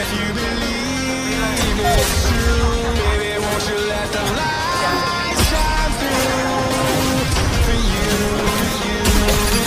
If you believe it's true, baby, won't you let the light shine through for you, for you, for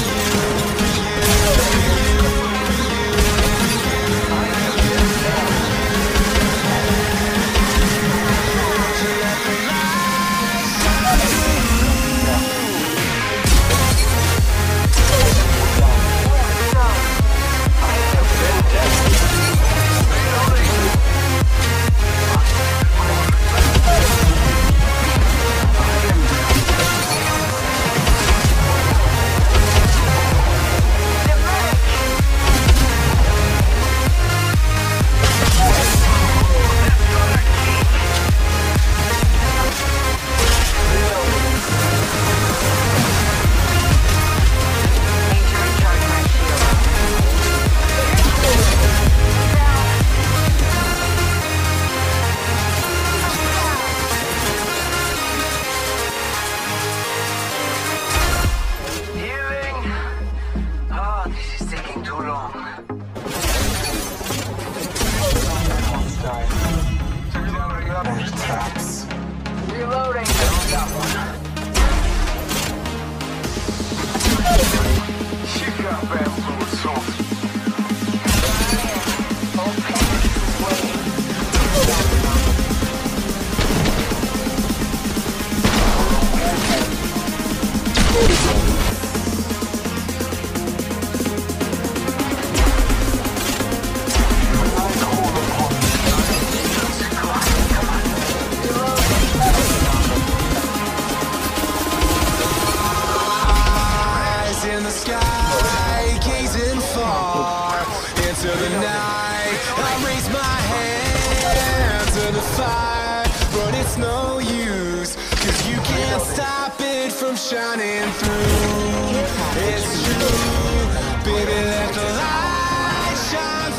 shining through. It's true, baby, let the light shine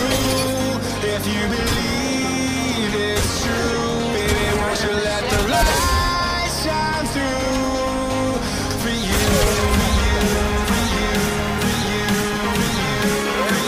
through. If you believe it's true, baby, won't you let the light shine through for you, for you, for you, for you, for you, for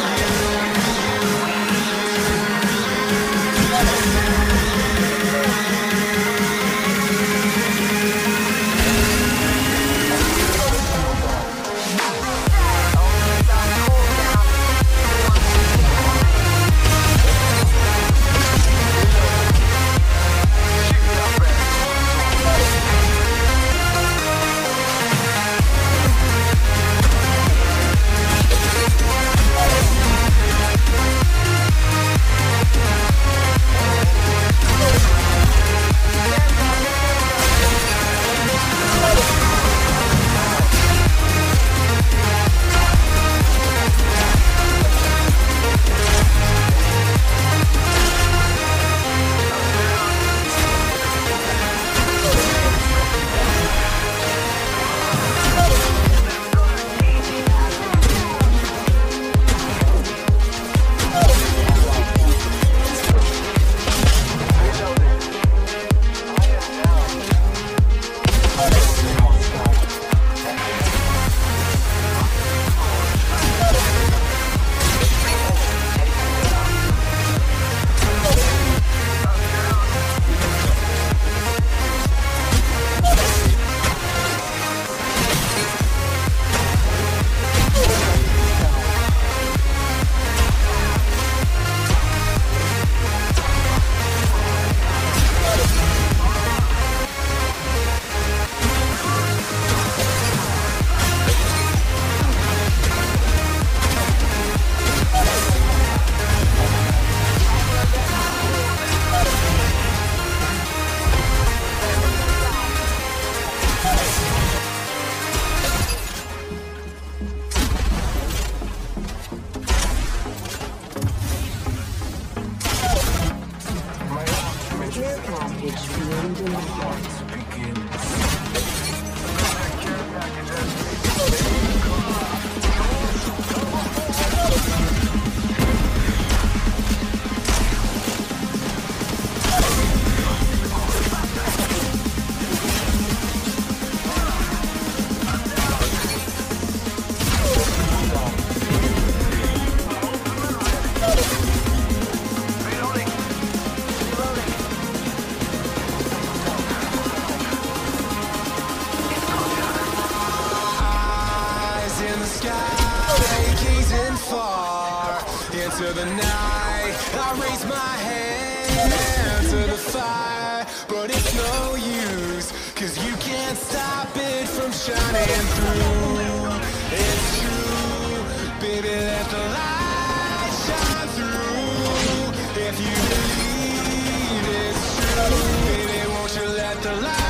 I raise my hand to the fire, but it's no use, 'cause you can't stop it from shining through. It's true, baby, let the light shine through. If you believe it's true, baby, won't you let the light